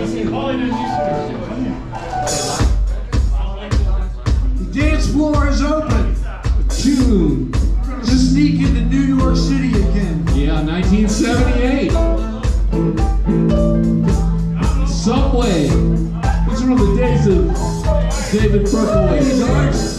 The dance floor is open. June. To sneak into New York City again. Yeah, 1978. Subway. These are the days of David Berkowitz.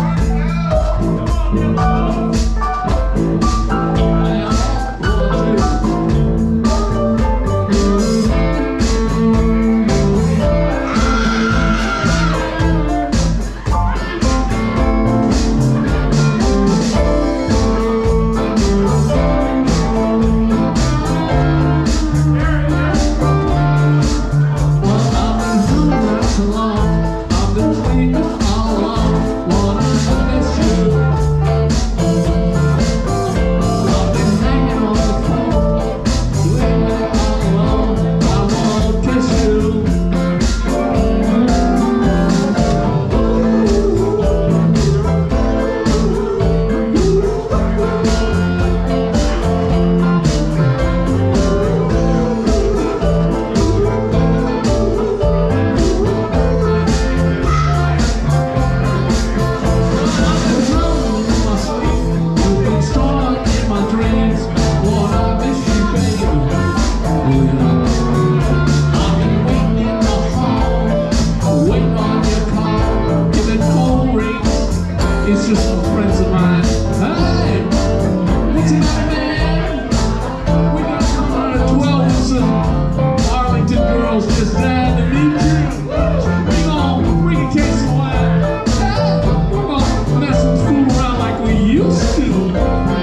It's just some friends of mine. Hey, what's the matter, man? We got come out at 12 with some Arlington girls just dying to meet you. Bring on, bring a case of wine. Hey, we're gonna mess and fool around like we used to.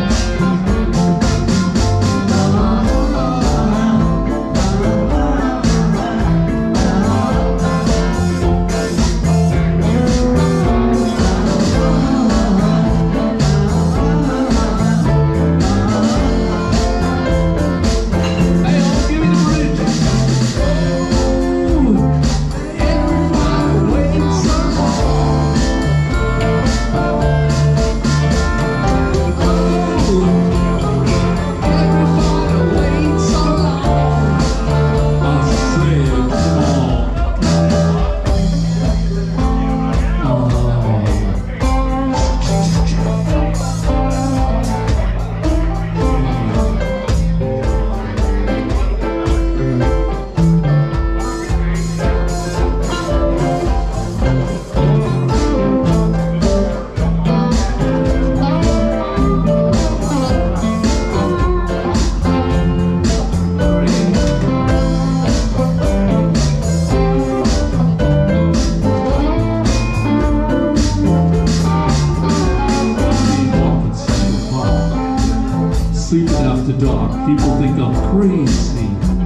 Sleeping after dark, people think I'm crazy.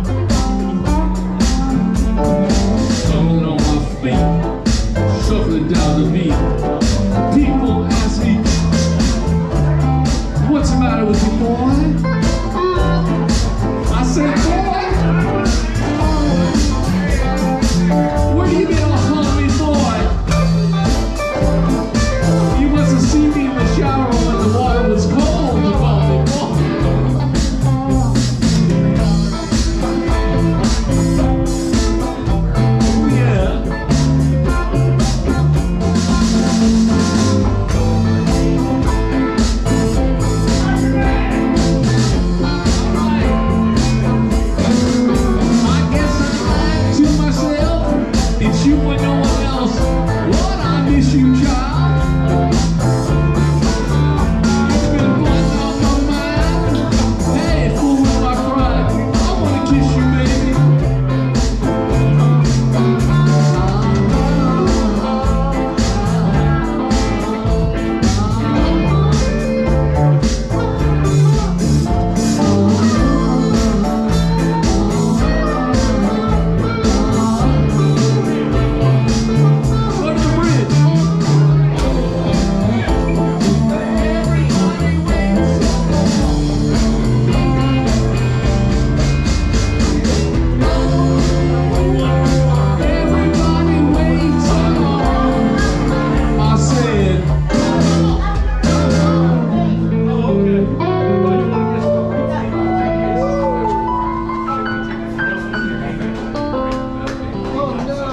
Stumbling on my feet, shuffling down the beat. People ask me, what's the matter with you, boy? I said, boy, where you been all hungry, boy? You must have seen me in the shower when the water was cold.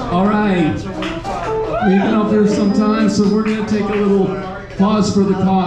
All right. We've been up here some time, so we're going to take a little pause for the cause.